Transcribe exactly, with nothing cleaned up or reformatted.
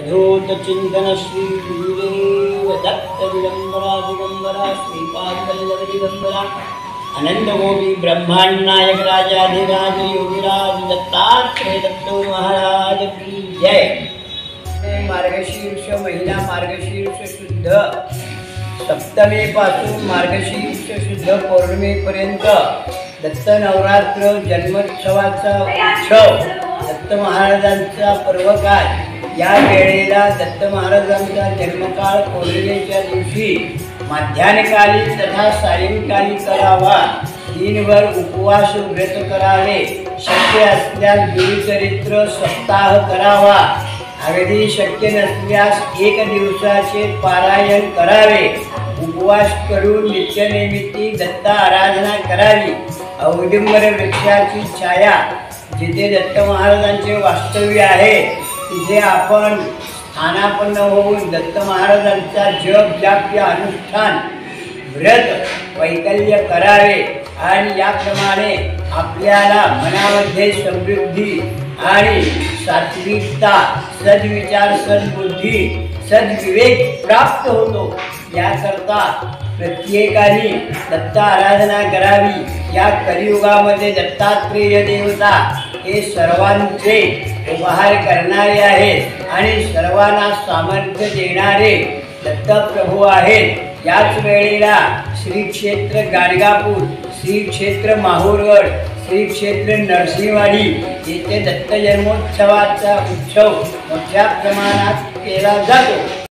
अवधूत चिंतन श्री गुरुदेव दत्त दिगंबरा दिगंबरा श्रीपाद वल्लभ दिगंबरा अनंत गोपी ब्रह्मांड नायक राजाधिराज योगीराज दत्तात्रेय दत्तो महाराज की जय। मार्गशीर्ष महिना मार्गशीर्ष शुद्ध सप्तमी पासून मार्गशीर्ष शुद्ध पौर्णिमेपर्यंत दत्त नवरात्र जन्मोत्सवाचा उत्सव दत्त महाराजांचा पर्वकाळ। या वेळेला दत्त महाराजांचा जन्मकाळ पौर्णिमेच्या दिवशी माध्यान्हकाली तथा सायंकाळी करावा। दिनभर उपवास व्रत करावे, शक्य असल्यास गुरुचरित्र सप्ताह करावा, अगदी शक्य नसल्यास एक दिवसाचे पारायण करावे। उपवास करून नित्यनेमित्ती दत्त आराधना करावी। औदुंबर वृक्षाची छाया जिथे दत्त महाराजांचे वास्तव्य आहे तिथे आपण स्थानापन्न होऊन दत्त महाराजांचा जप जाप्य अनुष्ठान व्रत वैकल्य करावे आणि याप्रमाणे आपल्याला मनामध्ये समृद्धी आणि सात्विकता, सद्विचार, सद्बुद्धी, सद्विवेक प्राप्त होतो। याकरता प्रत्येकाने दत्त आराधना करावी। या कलियुगामध्ये दत्तात्रेय देवता हे सर्वांचे उपहार करणारे आहेत आणि सर्वांना सामर्थ्य देणारे दत्तप्रभू आहेत। याच वेळेला श्री क्षेत्र गाणगापूर, श्री क्षेत्र माहूरगड, श्री क्षेत्र नरसिंहवाडी येथे दत्त जन्मोत्सवाचा उत्सव मोठ्या प्रमाणात केला जातो।